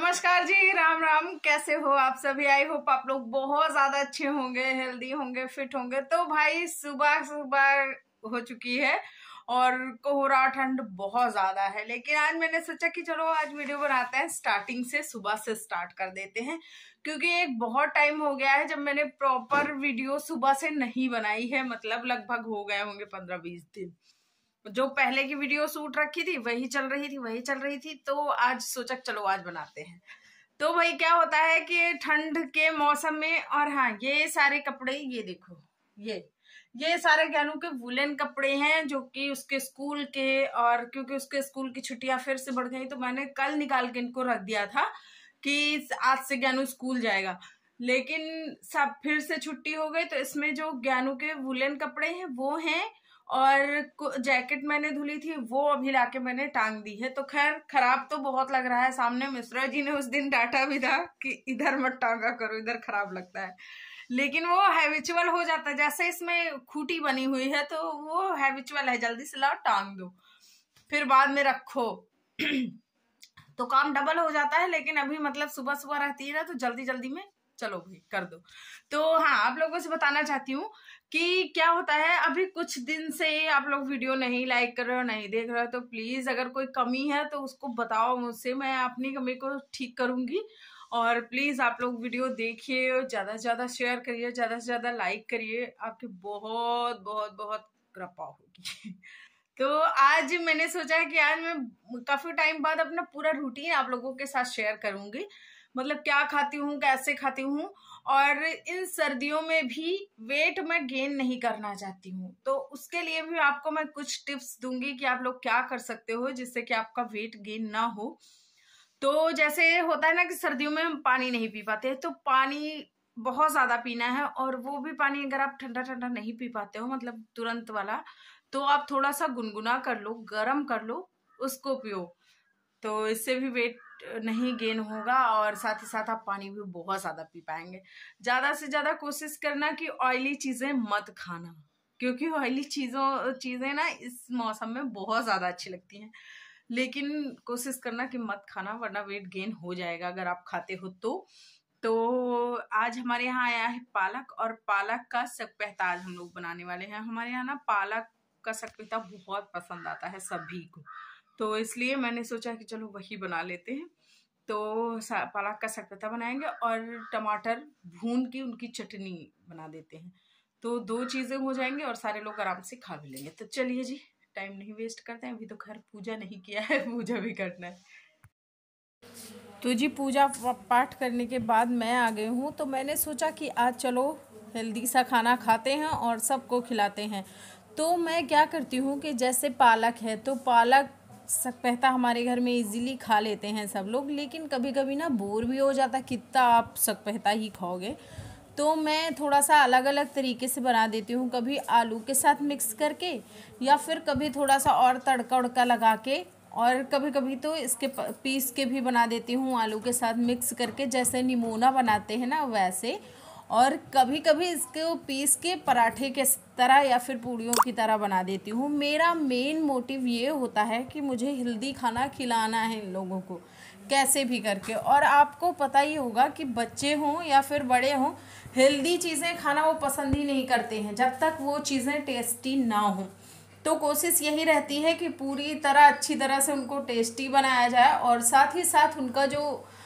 नमस्कार जी, राम राम। कैसे हो आप सभी? आई होप आप लोग बहुत ज्यादा अच्छे होंगे, हेल्दी होंगे, फिट होंगे। तो भाई सुबह सुबह हो चुकी है और कोहरा ठंड बहुत ज्यादा है, लेकिन आज मैंने सोचा कि चलो आज वीडियो बनाते हैं। स्टार्टिंग से सुबह से स्टार्ट कर देते हैं, क्योंकि एक बहुत टाइम हो गया है जब मैंने प्रॉपर वीडियो सुबह से नहीं बनाई है। मतलब लगभग हो गए होंगे 15-20 दिन। जो पहले की वीडियो शूट रखी थी वही चल रही थी। तो आज सोचा चलो आज बनाते हैं। तो भाई क्या होता है कि ठंड के मौसम में, और हाँ ये सारे कपड़े, ये देखो, ये सारे ज्ञानू के वुलन कपड़े हैं जो कि उसके स्कूल के, और क्योंकि उसके स्कूल की छुट्टियां फिर से बढ़ गई तो मैंने कल निकाल के इनको रख दिया था कि आज से ज्ञानू स्कूल जाएगा। लेकिन सब फिर से छुट्टी हो गई, तो इसमें जो ज्ञानू के वुलन कपड़े हैं वो हैं, और जैकेट मैंने धुली थी वो अभी लाके मैंने टांग दी है। तो खैर खराब तो बहुत लग रहा है। सामने मिश्रा जी ने उस दिन डांटा भी था कि इधर मत टांगा करो, इधर खराब लगता है, लेकिन वो हैबिचुअल हो जाता है। जैसे इसमें खूटी बनी हुई है तो वो हैबिचुअल है, जल्दी से लाओ टांग दो, फिर बाद में रखो तो काम डबल हो जाता है। लेकिन अभी मतलब सुबह सुबह रहती है ना, तो जल्दी जल्दी में चलो भाई कर दो। तो हाँ, आप लोगों से बताना चाहती हूँ कि क्या होता है, अभी कुछ दिन से आप लोग वीडियो नहीं लाइक कर रहे हो, नहीं देख रहे हो, तो प्लीज अगर कोई कमी है तो उसको बताओ मुझसे, मैं अपनी कमी को ठीक करूंगी। और प्लीज आप लोग वीडियो देखिए, ज्यादा से ज्यादा शेयर करिए, ज्यादा से ज्यादा लाइक करिए, आपकी बहुत बहुत बहुत कृपा होगी तो आज मैंने सोचा है कि आज मैं काफी टाइम बाद अपना पूरा रूटीन आप लोगों के साथ शेयर करूंगी। मतलब क्या खाती हूँ, कैसे खाती हूँ, और इन सर्दियों में भी वेट मैं गेन नहीं करना चाहती हूँ, तो उसके लिए भी आपको मैं कुछ टिप्स दूंगी कि आप लोग क्या कर सकते हो जिससे कि आपका वेट गेन ना हो। तो जैसे होता है ना कि सर्दियों में हम पानी नहीं पी पाते, तो पानी बहुत ज्यादा पीना है। और वो भी पानी अगर आप ठंडा ठंडा नहीं पी पाते हो, मतलब तुरंत वाला, तो आप थोड़ा सा गुनगुना कर लो, गर्म कर लो, उसको पियो। तो इससे भी वेट नहीं गेन होगा, और साथ ही साथ आप पानी भी बहुत ज्यादा पी पाएंगे। ज्यादा से ज्यादा कोशिश करना कि ऑयली चीजें मत खाना, क्योंकि ऑयली चीजें ना इस मौसम में बहुत ज्यादा अच्छी लगती हैं। लेकिन कोशिश करना कि मत खाना, वरना वेट गेन हो जाएगा अगर आप खाते हो तो आज हमारे यहाँ आया है पालक, और पालक का सकपहता आज हम लोग बनाने वाले हैं। हमारे यहाँ ना पालक का सकपहता बहुत पसंद आता है सभी को, तो इसलिए मैंने सोचा कि चलो वही बना लेते हैं। तो पालक का सकपहता बनाएंगे और टमाटर भून के उनकी चटनी बना देते हैं। तो दो चीजें हो जाएंगी और सारे लोग आराम से खा भी लेंगे। तो चलिए जी, टाइम नहीं वेस्ट करते हैं। अभी तो खैर पूजा नहीं किया है, पूजा भी करना है। तो जी पूजा पाठ करने के बाद मैं आ गई हूँ, तो मैंने सोचा कि आज चलो हेल्दी सा खाना खाते हैं और सबको खिलाते हैं। तो मैं क्या करती हूँ कि जैसे पालक है, तो पालक सकपहता हमारे घर में इजीली खा लेते हैं सब लोग, लेकिन कभी कभी ना बोर भी हो जाता, कितना आप सकपहता ही खाओगे। तो मैं थोड़ा सा अलग अलग तरीके से बना देती हूँ, कभी आलू के साथ मिक्स करके, या फिर कभी थोड़ा सा और तड़का उड़का लगा के, और कभी कभी तो इसके पीस के भी बना देती हूँ आलू के साथ मिक्स करके, जैसे निमोना बनाते हैं ना वैसे। और कभी कभी इसको पीस के पराठे के तरह या फिर पूड़ियों की तरह बना देती हूँ। मेरा मेन मोटिव ये होता है कि मुझे हेल्दी खाना खिलाना है इन लोगों को, कैसे भी करके। और आपको पता ही होगा कि बच्चे हों या फिर बड़े हों, हेल्दी चीज़ें खाना वो पसंद ही नहीं करते हैं जब तक वो चीज़ें टेस्टी ना हों। तो कोशिश यही रहती है कि पूरी तरह अच्छी तरह से उनको टेस्टी बनाया जाए, और साथ ही साथ उनका जो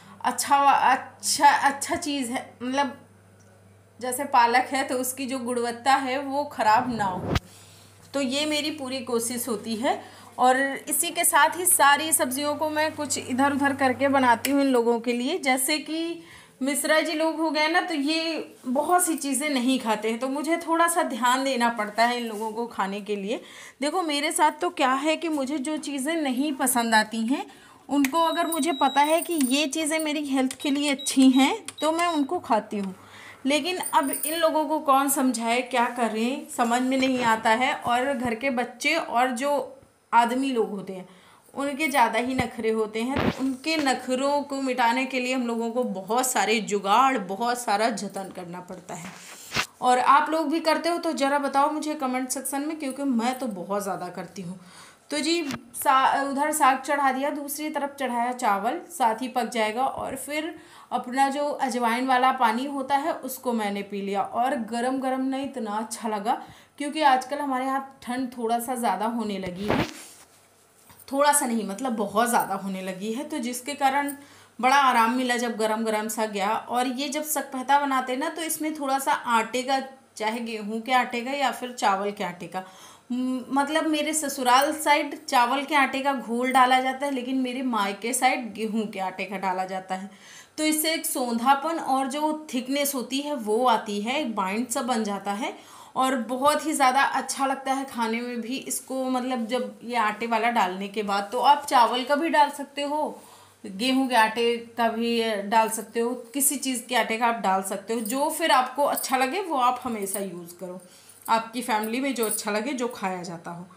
अच्छा चीज़ है, मतलब जैसे पालक है तो उसकी जो गुणवत्ता है वो ख़राब ना हो। तो ये मेरी पूरी कोशिश होती है। और इसी के साथ ही सारी सब्जियों को मैं कुछ इधर उधर करके बनाती हूँ इन लोगों के लिए। जैसे कि मिश्रा जी लोग हो गए ना, तो ये बहुत सी चीज़ें नहीं खाते हैं, तो मुझे थोड़ा सा ध्यान देना पड़ता है इन लोगों को खाने के लिए। देखो मेरे साथ तो क्या है कि मुझे जो चीज़ें नहीं पसंद आती हैं उनको, अगर मुझे पता है कि ये चीज़ें मेरी हेल्थ के लिए अच्छी हैं तो मैं उनको खाती हूँ। लेकिन अब इन लोगों को कौन समझाए, क्या करें, समझ में नहीं आता है। और घर के बच्चे और जो आदमी लोग होते हैं उनके ज़्यादा ही नखरे होते हैं, तो उनके नखरों को मिटाने के लिए हम लोगों को बहुत सारे जुगाड़, बहुत सारा जतन करना पड़ता है। और आप लोग भी करते हो तो ज़रा बताओ मुझे कमेंट सेक्शन में, क्योंकि मैं तो बहुत ज़्यादा करती हूँ। तो जी उधर साग चढ़ा दिया, दूसरी तरफ चढ़ाया चावल, साथ ही पक जाएगा। और फिर अपना जो अजवाइन वाला पानी होता है उसको मैंने पी लिया, और गरम गरम ना इतना अच्छा लगा, क्योंकि आजकल हमारे यहाँ ठंड थोड़ा सा ज़्यादा होने लगी है, थोड़ा सा नहीं मतलब बहुत ज़्यादा होने लगी है, तो जिसके कारण बड़ा आराम मिला जब गरम गरम सा गया। और ये जब सकपहता बनाते हैं ना, तो इसमें थोड़ा सा आटे का, चाहे गेहूं के आटे का या फिर चावल के आटे का, मतलब मेरे ससुराल साइड चावल के आटे का घोल डाला जाता है, लेकिन मेरे मायके साइड गेहूं के आटे का डाला जाता है। तो इससे एक सौंधापन और जो थिकनेस होती है वो आती है, एक बाइंड सा बन जाता है, और बहुत ही ज़्यादा अच्छा लगता है खाने में भी इसको। मतलब जब ये आटे वाला डालने के बाद, तो आप चावल का भी डाल सकते हो, गेहूं के आटे का भी डाल सकते हो, किसी चीज़ के आटे का आप डाल सकते हो, जो फिर आपको अच्छा लगे वो आप हमेशा यूज़ करो, आपकी फैमिली में जो अच्छा लगे, जो खाया जाता हो।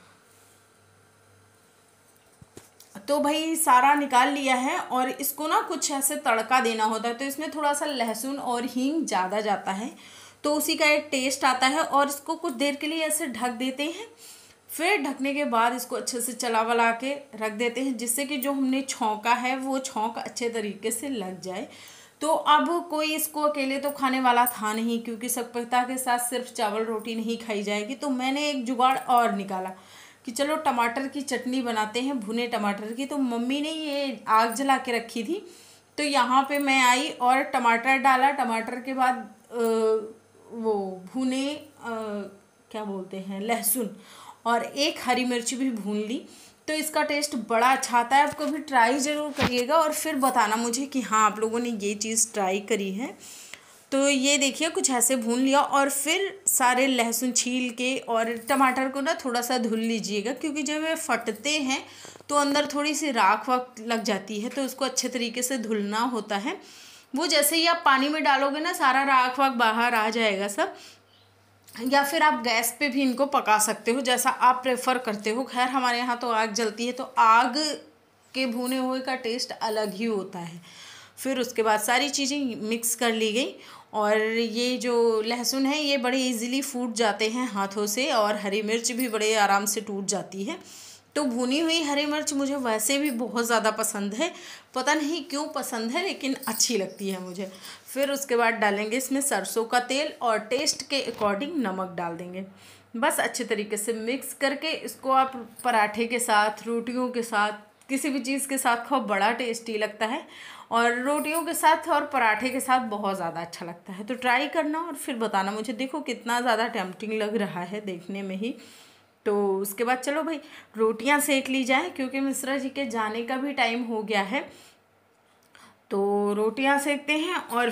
तो भाई सारा निकाल लिया है, और इसको ना कुछ ऐसे तड़का देना होता है, तो इसमें थोड़ा सा लहसुन और हींग ज़्यादा जाता है, तो उसी का एक टेस्ट आता है। और इसको कुछ देर के लिए ऐसे ढक देते हैं, फिर ढकने के बाद इसको अच्छे से चला वला के रख देते हैं, जिससे कि जो हमने छौंका है वो छौंक अच्छे तरीके से लग जाए। तो अब कोई इसको अकेले तो खाने वाला था नहीं, क्योंकि सकपहता के साथ सिर्फ चावल रोटी नहीं खाई जाएगी, तो मैंने एक जुगाड़ और निकाला कि चलो टमाटर की चटनी बनाते हैं, भुने टमाटर की। तो मम्मी ने ये आग जला के रखी थी, तो यहाँ पे मैं आई और टमाटर डाला, टमाटर के बाद वो भुने क्या बोलते हैं, लहसुन, और एक हरी मिर्च भी भून ली। तो इसका टेस्ट बड़ा अच्छा आता है, आप कभी ट्राई ज़रूर करिएगा और फिर बताना मुझे कि हाँ आप लोगों ने ये चीज़ ट्राई करी है। तो ये देखिए कुछ ऐसे भून लिया, और फिर सारे लहसुन छील के, और टमाटर को ना थोड़ा सा धुल लीजिएगा, क्योंकि जब वे फटते हैं तो अंदर थोड़ी सी राख वाख लग जाती है, तो उसको अच्छे तरीके से धुलना होता है। वो जैसे ही आप पानी में डालोगे ना, सारा राख वाख बाहर आ जाएगा सब। या फिर आप गैस पे भी इनको पका सकते हो, जैसा आप प्रेफर करते हो। खैर हमारे यहाँ तो आग जलती है, तो आग के भुने हुए का टेस्ट अलग ही होता है। फिर उसके बाद सारी चीज़ें मिक्स कर ली गई, और ये जो लहसुन है ये बड़े इजीली फूट जाते हैं हाथों से, और हरी मिर्च भी बड़े आराम से टूट जाती है। तो भुनी हुई हरी मिर्च मुझे वैसे भी बहुत ज़्यादा पसंद है, पता नहीं क्यों पसंद है, लेकिन अच्छी लगती है मुझे। फिर उसके बाद डालेंगे इसमें सरसों का तेल, और टेस्ट के अकॉर्डिंग नमक डाल देंगे। बस अच्छे तरीके से मिक्स करके इसको आप पराठे के साथ, रोटियों के साथ, किसी भी चीज़ के साथ खाओ, बड़ा टेस्टी लगता है। और रोटियों के साथ और पराठे के साथ बहुत ज़्यादा अच्छा लगता है। तो ट्राई करना और फिर बताना मुझे। देखो कितना ज़्यादा टेम्पटिंग लग रहा है देखने में ही। तो उसके बाद चलो भाई रोटियां सेक ली जाए, क्योंकि मिश्रा जी के जाने का भी टाइम हो गया है। तो रोटियां सेकते हैं, और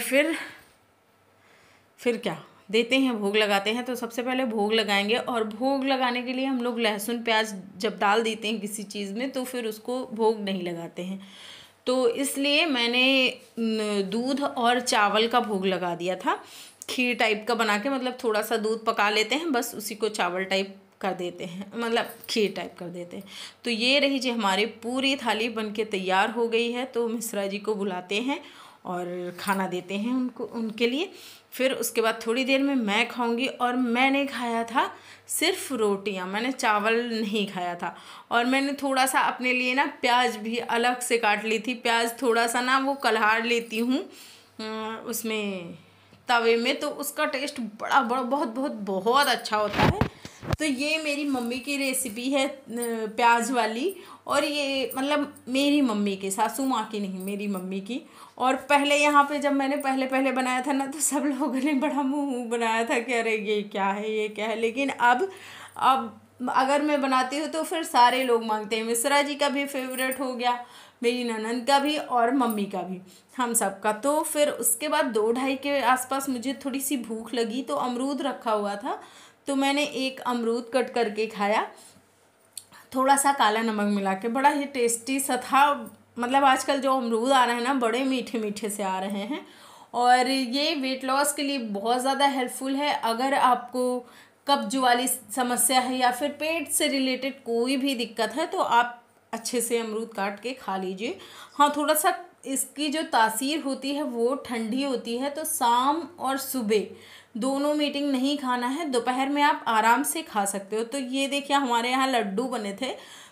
फिर क्या देते हैं, भोग लगाते हैं। तो सबसे पहले भोग लगाएंगे, और भोग लगाने के लिए हम लोग लहसुन प्याज जब डाल देते हैं किसी चीज़ में, तो फिर उसको भोग नहीं लगाते हैं। तो इसलिए मैंने दूध और चावल का भोग लगा दिया था, खीर टाइप का बना के। मतलब थोड़ा सा दूध पका लेते हैं, बस उसी को चावल टाइप कर देते हैं, मतलब खीर टाइप कर देते हैं। तो ये रही जी हमारी पूरी थाली बनके तैयार हो गई है। तो मिश्रा जी को बुलाते हैं और खाना देते हैं उनके लिए। फिर उसके बाद थोड़ी देर में मैं खाऊंगी, और मैंने खाया था सिर्फ रोटियां, मैंने चावल नहीं खाया था। और मैंने थोड़ा सा अपने लिए ना प्याज भी अलग से काट ली थी। प्याज थोड़ा सा ना वो कल्हार लेती हूँ उसमें तवे में, तो उसका टेस्ट बड़ा बहुत बहुत बहुत अच्छा होता है। तो ये मेरी मम्मी की रेसिपी है प्याज वाली, और ये मतलब मेरी मम्मी की, सासू माँ की नहीं, मेरी मम्मी की। और पहले यहाँ पे जब मैंने पहले बनाया था ना, तो सब लोगों ने बड़ा मुंह बनाया था कि अरे ये क्या है, ये क्या है। लेकिन अब अगर मैं बनाती हूँ तो फिर सारे लोग मांगते हैं। मिश्रा जी का भी फेवरेट हो गया, मेरी ननद का भी, और मम्मी का भी, हम सब का। तो फिर उसके बाद 2-2:30 के आसपास मुझे थोड़ी सी भूख लगी, तो अमरूद रखा हुआ था, तो मैंने एक अमरूद कट करके खाया, थोड़ा सा काला नमक मिला के। बड़ा ही टेस्टी सा था। मतलब आजकल जो अमरूद आ रहे हैं ना, बड़े मीठे मीठे से आ रहे हैं, और ये वेट लॉस के लिए बहुत ज़्यादा हेल्पफुल है। अगर आपको कब्ज वाली समस्या है या फिर पेट से रिलेटेड कोई भी दिक्कत है, तो आप अच्छे से अमरूद काट के खा लीजिए। हाँ, थोड़ा सा इसकी जो तासीर होती है वो ठंडी होती है, तो शाम और सुबह दोनों मीटिंग नहीं खाना है, दोपहर में आप आराम से खा सकते हो। तो ये देखिए हमारे यहाँ लड्डू बने थे,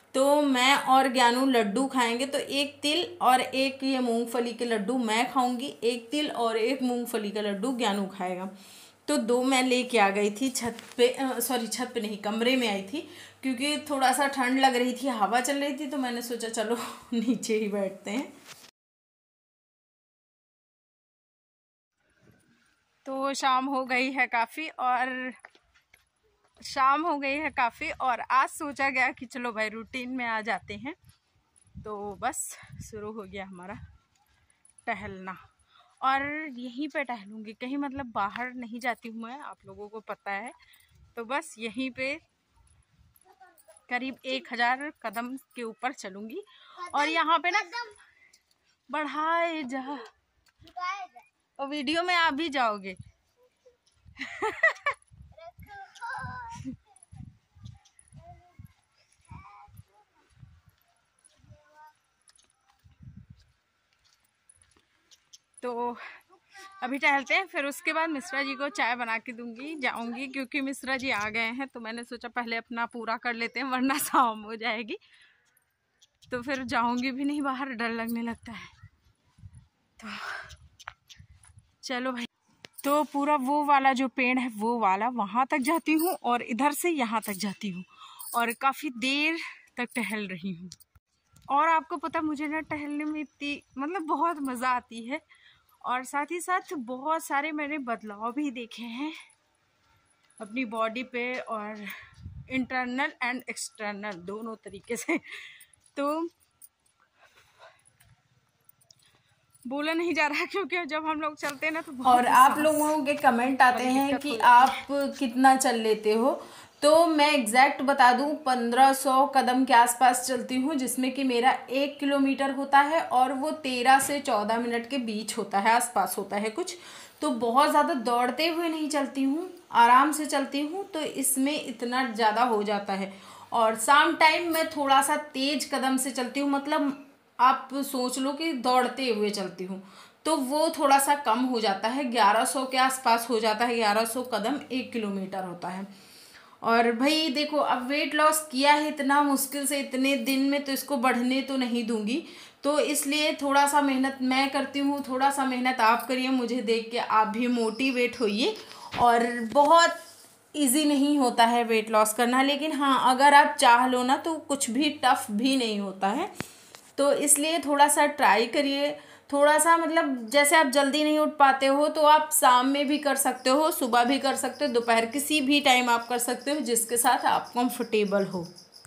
तो मैं और ज्ञानू लड्डू खाएंगे। तो एक तिल और एक ये मूंगफली के लड्डू मैं खाऊंगी, एक तिल और एक मूंगफली का लड्डू ज्ञानू खाएगा। तो 2 मैं लेके आ गई थी छत पे, सॉरी छत पे नहीं, कमरे में आई थी, क्योंकि थोड़ा सा ठंड लग रही थी, हवा चल रही थी, तो मैंने सोचा चलो नीचे ही बैठते हैं। तो शाम हो गई है काफ़ी और आज सोचा गया कि चलो भाई रूटीन में आ जाते हैं। तो बस शुरू हो गया हमारा टहलना, और यहीं पे टहलूँगी, कहीं मतलब बाहर नहीं जाती हूँ मैं, आप लोगों को पता है। तो बस यहीं पे करीब 1000 कदम के ऊपर चलूँगी, और यहाँ पे ना बढ़ाए जा, और वीडियो में आप भी जाओगे। तो अभी टहलते हैं, फिर उसके बाद मिश्रा जी को चाय बना के दूंगी, जाऊंगी, क्योंकि मिश्रा जी आ गए हैं। तो मैंने सोचा पहले अपना पूरा कर लेते हैं, वरना शाम हो जाएगी, तो फिर जाऊंगी भी नहीं बाहर, डर लगने लगता है। तो चलो भाई, तो पूरा वो वाला जो पेड़ है वो वाला वहां तक जाती हूँ, और इधर से यहाँ तक जाती हूँ, और काफी देर तक टहल रही हूँ। और आपको पता, मुझे ना टहलने में इतनी मतलब बहुत मजा आती है, और साथ ही साथ बहुत सारे मैंने बदलाव भी देखे हैं अपनी बॉडी पे, और इंटरनल एंड एक्सटर्नल दोनों तरीके से। तो बोला नहीं जा रहा, क्योंकि जब हम लोग चलते हैं ना तो बहुत, और आप लोगों के कमेंट आते हैं कि आप कितना चल लेते हो। तो मैं एग्जैक्ट बता दूं, 1500 कदम के आसपास चलती हूँ, जिसमें कि मेरा 1 किलोमीटर होता है, और वो 13 से 14 मिनट के बीच होता है, आसपास होता है कुछ। तो बहुत ज़्यादा दौड़ते हुए नहीं चलती हूँ, आराम से चलती हूँ, तो इसमें इतना ज़्यादा हो जाता है। और शाम टाइम मैं थोड़ा सा तेज कदम से चलती हूँ, मतलब आप सोच लो कि दौड़ते हुए चलती हूँ, तो वो थोड़ा सा कम हो जाता है, 1100 के आसपास हो जाता है, 1100 कदम 1 किलोमीटर होता है। और भाई देखो, अब वेट लॉस किया है इतना मुश्किल से इतने दिन में, तो इसको बढ़ने तो नहीं दूंगी। तो इसलिए थोड़ा सा मेहनत मैं करती हूँ, थोड़ा सा मेहनत आप करिए, मुझे देख के आप भी मोटिवेट होइए। और बहुत इजी नहीं होता है वेट लॉस करना, लेकिन हाँ, अगर आप चाह लो ना तो कुछ भी टफ भी नहीं होता है। तो इसलिए थोड़ा सा ट्राई करिए, थोड़ा सा मतलब जैसे आप जल्दी नहीं उठ पाते हो, तो आप शाम में भी कर सकते हो, सुबह भी कर सकते हो, दोपहर किसी भी टाइम आप कर सकते हो, जिसके साथ आप कंफर्टेबल हो।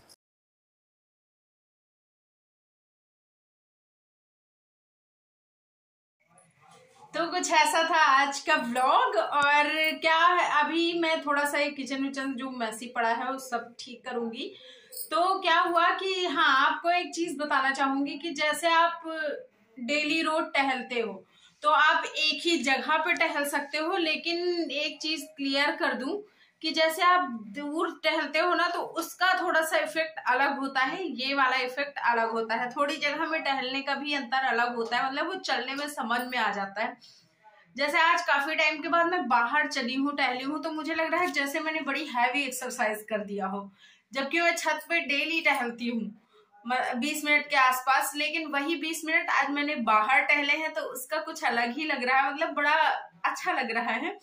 तो कुछ ऐसा था आज का व्लॉग। और क्या है, अभी मैं थोड़ा सा एक किचन विचन जो मैसी पड़ा है वो सब ठीक करूंगी। तो क्या हुआ कि हाँ, आपको एक चीज बताना चाहूंगी कि जैसे आप डेली रोज टहलते हो, तो आप एक ही जगह पे टहल सकते हो, लेकिन एक चीज क्लियर कर दूं कि जैसे आप दूर टहलते हो ना, तो उसका थोड़ा सा इफेक्ट अलग होता है, ये वाला इफेक्ट अलग होता है। थोड़ी जगह में टहलने का भी अंतर अलग होता है, मतलब वो चलने में समझ में आ जाता है। जैसे आज काफी टाइम के बाद मैं बाहर चली हूँ, टहली हूँ, तो मुझे लग रहा है जैसे मैंने बड़ी हैवी एक्सरसाइज कर दिया हो, जबकि मैं छत पे डेली टहलती हूँ 20 मिनट के आसपास। लेकिन वही 20 मिनट आज मैंने बाहर टहले हैं, तो उसका कुछ अलग ही लग रहा है, मतलब बड़ा अच्छा लग रहा है।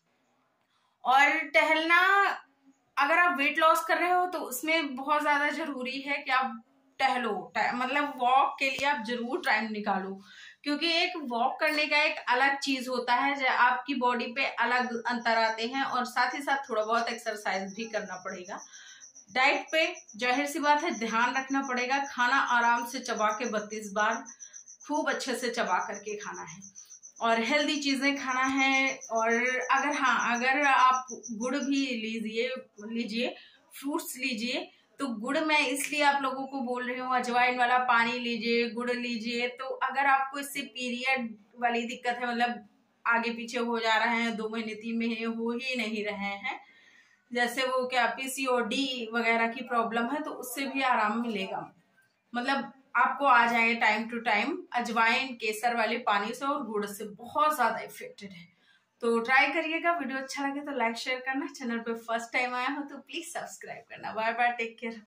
और टहलना, अगर आप वेट लॉस कर रहे हो, तो उसमें बहुत ज्यादा जरूरी है कि आप टहलो, मतलब वॉक के लिए आप जरूर टाइम निकालो, क्योंकि एक वॉक करने का एक अलग चीज होता है, आपकी बॉडी पे अलग अंतर आते हैं, और साथ ही साथ थोड़ा बहुत एक्सरसाइज भी करना पड़ेगा। डाइट पे जाहिर सी बात है ध्यान रखना पड़ेगा, खाना आराम से चबा के 32 बार खूब अच्छे से चबा करके खाना है, और हेल्दी चीजें खाना है। और अगर हाँ, अगर आप गुड़ भी लीजिए, फ्रूट्स लीजिए। तो गुड़ मैं इसलिए आप लोगों को बोल रही हूँ, अजवाइन वाला पानी लीजिए, गुड़ लीजिए। तो अगर आपको इससे पीरियड वाली दिक्कत है, मतलब आगे पीछे हो जा रहे हैं, 2 महीने 3 महीने हो ही नहीं रहे हैं, जैसे वो क्या पीसीओडी वगैरह की प्रॉब्लम है, तो उससे भी आराम मिलेगा। मतलब आपको आ जाएंगे टाइम टू टाइम, अजवाइन केसर वाले पानी से और गुड़ से बहुत ज्यादा इफेक्टेड है। तो ट्राई करिएगा। वीडियो अच्छा लगे तो लाइक शेयर करना, चैनल पे फर्स्ट टाइम आया हो तो प्लीज सब्सक्राइब करना। Bye bye, take care.